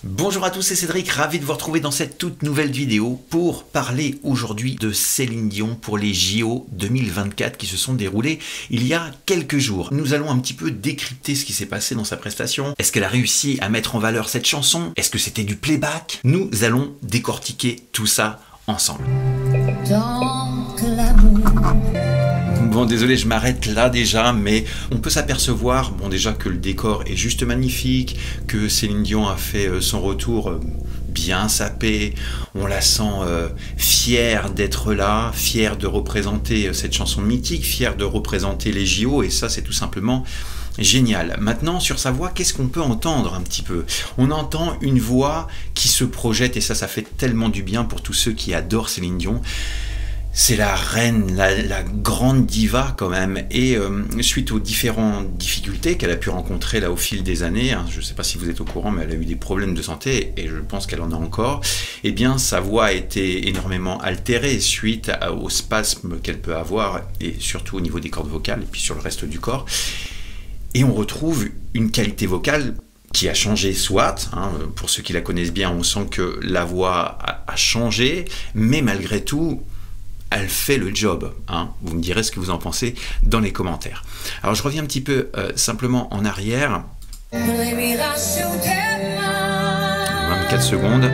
Bonjour à tous, c'est Cédric, ravi de vous retrouver dans cette toute nouvelle vidéo pour parler aujourd'hui de Céline Dion pour les JO 2024 qui se sont déroulés il y a quelques jours. Nous allons un petit peu décrypter ce qui s'est passé dans sa prestation. Est-ce qu'elle a réussi à mettre en valeur cette chanson? Est-ce que c'était du playback? Nous allons décortiquer tout ça ensemble. Bon, désolé, je m'arrête là déjà, mais on peut s'apercevoir, bon déjà que le décor est juste magnifique, que Céline Dion a fait son retour bien sapé, on la sent fière d'être là, fière de représenter cette chanson mythique, fière de représenter les JO, et ça c'est tout simplement génial. Maintenant, sur sa voix, qu'est-ce qu'on peut entendre un petit peu? On entend une voix qui se projette, et ça fait tellement du bien pour tous ceux qui adorent Céline Dion. C'est la reine, la grande diva quand même, et suite aux différentes difficultés qu'elle a pu rencontrer là au fil des années, hein, je ne sais pas si vous êtes au courant, mais elle a eu des problèmes de santé, et je pense qu'elle en a encore, eh bien sa voix a été énormément altérée suite aux spasmes qu'elle peut avoir, et surtout au niveau des cordes vocales, et puis sur le reste du corps, et on retrouve une qualité vocale qui a changé, soit, hein, pour ceux qui la connaissent bien, on sent que la voix a changé, mais malgré tout, elle fait le job, hein. Vous me direz ce que vous en pensez dans les commentaires. Alors je reviens un petit peu simplement en arrière. 24 secondes.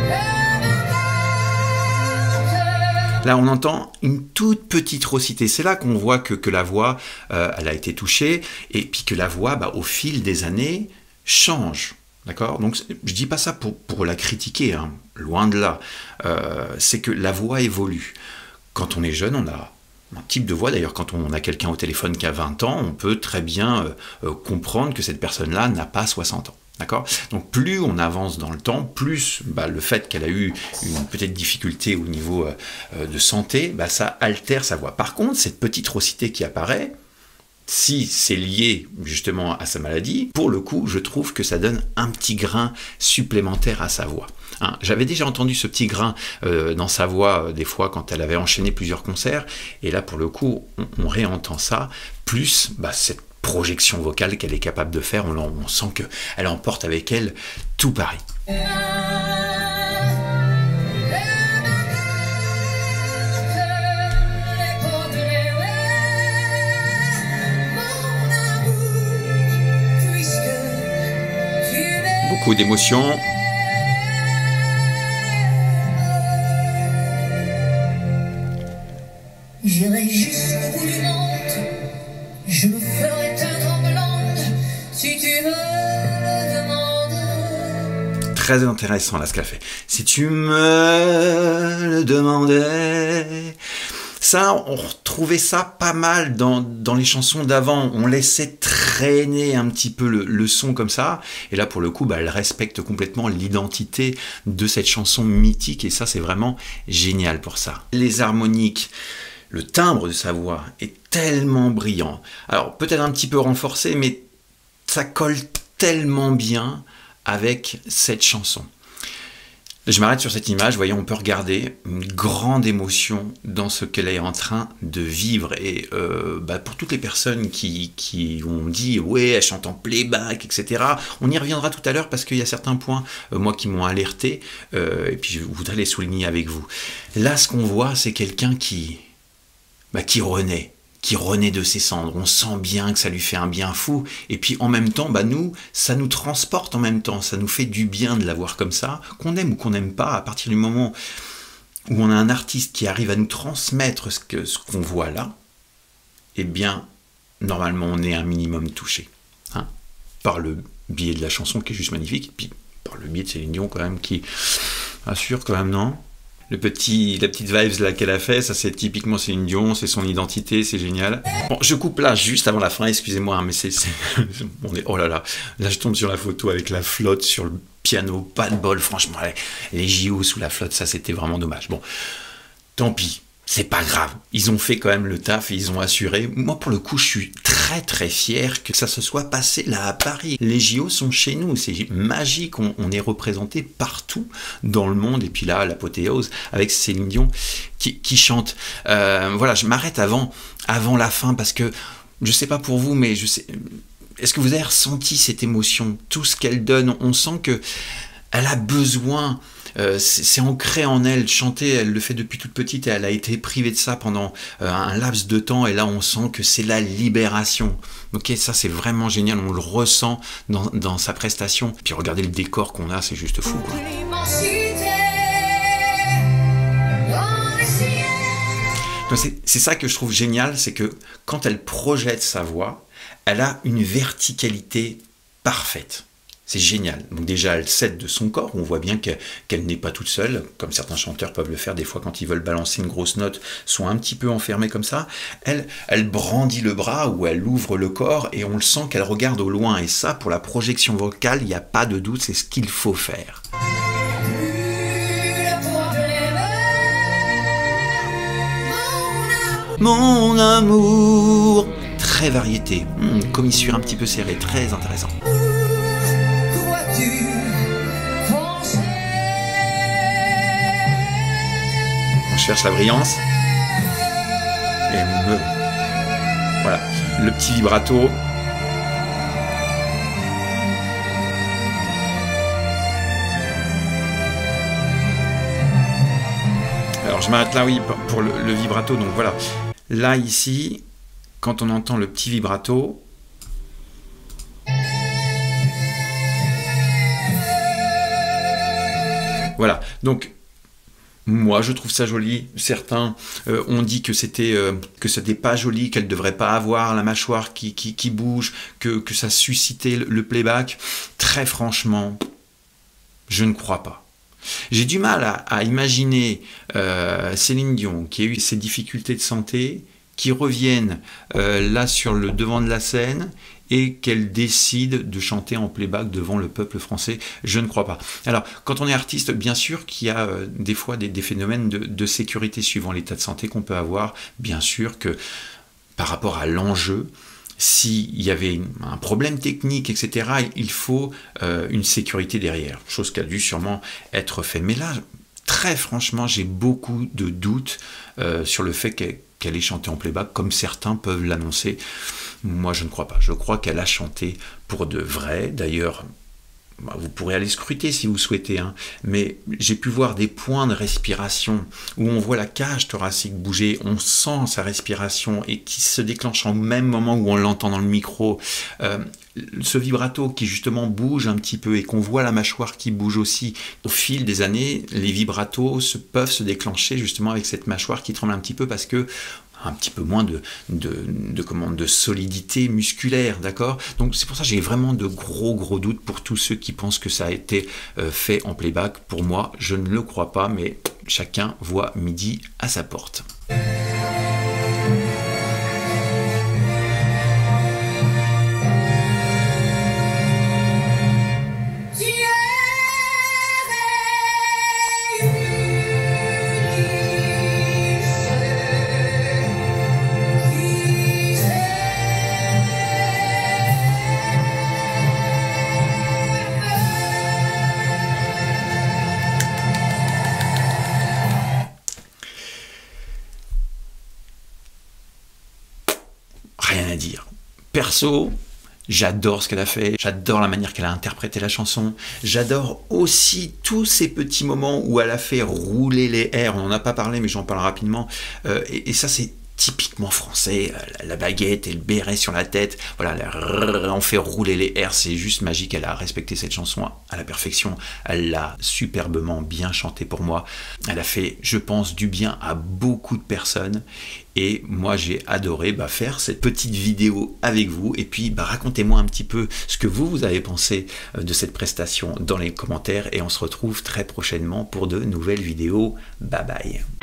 Là on entend une toute petite rosité. C'est là qu'on voit que la voix, elle a été touchée, et puis que la voix, au fil des années, change. D'accord? Donc je dis pas ça pour la critiquer, hein. Loin de là. C'est que la voix évolue. Quand on est jeune, on a un type de voix. D'ailleurs, quand on a quelqu'un au téléphone qui a 20 ans, on peut très bien comprendre que cette personne-là n'a pas 60 ans. D'accord? Donc plus on avance dans le temps, plus le fait qu'elle a eu une petite difficulté au niveau de santé, ça altère sa voix. Par contre, cette petite rosité qui apparaît, si c'est lié justement à sa maladie, pour le coup, je trouve que ça donne un petit grain supplémentaire à sa voix. Hein, j'avais déjà entendu ce petit grain dans sa voix des fois quand elle avait enchaîné plusieurs concerts, et là pour le coup, on réentend ça, plus cette projection vocale qu'elle est capable de faire, on sent qu'elle emporte avec elle tout Paris. Beaucoup d'émotions. J'irai jusqu'au bout du monde, je me ferai teindre en blonde, si tu me le demandes. Très intéressant là ce qu'elle fait. Si tu me le demandais. Ça, on retrouvait ça pas mal dans les chansons d'avant. On laissait traîner un petit peu le son comme ça. Et là, pour le coup, elle respecte complètement l'identité de cette chanson mythique. Et ça, c'est vraiment génial pour ça. Les harmoniques, le timbre de sa voix est tellement brillant. Alors, peut-être un petit peu renforcé, mais ça colle tellement bien avec cette chanson. Je m'arrête sur cette image, voyez, on peut regarder une grande émotion dans ce qu'elle est en train de vivre. Et pour toutes les personnes qui ont dit « ouais, elle chante en playback, etc. » On y reviendra tout à l'heure parce qu'il y a certains points, moi, qui m'ont alerté, et puis je voudrais les souligner avec vous. Là, ce qu'on voit, c'est quelqu'un qui renaît de ses cendres. On sent bien que ça lui fait un bien fou, et puis en même temps, nous, ça nous transporte en même temps, ça nous fait du bien de la voir comme ça, qu'on aime ou qu'on n'aime pas, à partir du moment où on a un artiste qui arrive à nous transmettre ce qu'on voit là, eh bien, normalement, on est un minimum touché, hein, par le biais de la chanson qui est juste magnifique, puis par le biais de Céline Dion quand même, qui assure quand même, non ? La petite vibes là qu'elle a fait, ça c'est typiquement Céline Dion, c'est son identité, c'est génial. Bon, je coupe là juste avant la fin, excusez-moi, hein, mais oh là là, là je tombe sur la photo avec la flotte sur le piano, pas de bol, franchement, les JO sous la flotte, ça c'était vraiment dommage. Bon, tant pis, c'est pas grave, ils ont fait quand même le taf et ils ont assuré. Moi pour le coup, je suis très très fier que ça se soit passé là à Paris. Les JO sont chez nous, c'est magique, on est représenté partout dans le monde, et puis là l'apothéose avec Céline Dion qui chante. Voilà, je m'arrête avant la fin parce que je sais pas pour vous, mais est-ce que vous avez ressenti cette émotion, tout ce qu'elle donne? On sent que Elle a besoin, c'est ancré en elle, chanter, elle le fait depuis toute petite et elle a été privée de ça pendant un laps de temps et là on sent que c'est la libération. Ok, ça c'est vraiment génial, on le ressent dans sa prestation. Puis regardez le décor qu'on a, c'est juste fou, quoi. C'est ça que je trouve génial, c'est que quand elle projette sa voix, elle a une verticalité parfaite. C'est génial. Donc déjà, elle cède de son corps. On voit bien qu'elle n'est pas toute seule, comme certains chanteurs peuvent le faire des fois quand ils veulent balancer une grosse note, sont un petit peu enfermés comme ça. Elle brandit le bras ou elle ouvre le corps et on le sent qu'elle regarde au loin. Et ça, pour la projection vocale, il n'y a pas de doute, c'est ce qu'il faut faire. Mon amour, très variété, commissure un petit peu serrée, très intéressant. Je cherche la brillance. Et voilà, le petit vibrato. Alors je m'arrête là, oui, pour le vibrato, donc voilà. Là, ici, quand on entend le petit vibrato, voilà, donc moi je trouve ça joli. Certains ont dit que c'était pas joli, qu'elle devrait pas avoir la mâchoire qui bouge, que ça suscitait le playback. Très franchement, je ne crois pas. J'ai du mal à imaginer Céline Dion, qui a eu ses difficultés de santé, qui revienne là sur le devant de la scène et qu'elle décide de chanter en playback devant le peuple français. Je ne crois pas. Alors, quand on est artiste, bien sûr qu'il y a des fois des phénomènes de sécurité suivant l'état de santé qu'on peut avoir. Bien sûr que par rapport à l'enjeu, s'il y avait un problème technique, etc., il faut une sécurité derrière, chose qui a dû sûrement être fait. Mais là, très franchement, j'ai beaucoup de doutes sur le fait qu'elle ait chanté en playback, comme certains peuvent l'annoncer. Moi, je ne crois pas. Je crois qu'elle a chanté pour de vrai. D'ailleurs, vous pourrez aller scruter si vous souhaitez, hein. Mais j'ai pu voir des points de respiration où on voit la cage thoracique bouger, on sent sa respiration et qui se déclenche au même moment où on l'entend dans le micro. Ce vibrato qui justement bouge un petit peu et qu'on voit la mâchoire qui bouge aussi. Au fil des années, les vibratos peuvent se déclencher justement avec cette mâchoire qui tremble un petit peu parce que un petit peu moins de solidité musculaire, d'accord? Donc c'est pour ça que j'ai vraiment de gros doutes pour tous ceux qui pensent que ça a été fait en playback. Pour moi, je ne le crois pas, mais chacun voit midi à sa porte. Rien à dire. Perso, j'adore ce qu'elle a fait, j'adore la manière qu'elle a interprété la chanson, j'adore aussi tous ces petits moments où elle a fait rouler les airs, on n'en a pas parlé mais j'en parle rapidement, et ça c'est typiquement français, la baguette et le béret sur la tête, voilà, on fait rouler les airs, c'est juste magique, elle a respecté cette chanson à la perfection, elle l'a superbement bien chantée pour moi, elle a fait, je pense, du bien à beaucoup de personnes, et moi j'ai adoré faire cette petite vidéo avec vous, et puis racontez-moi un petit peu ce que vous avez pensé de cette prestation dans les commentaires, et on se retrouve très prochainement pour de nouvelles vidéos, bye bye.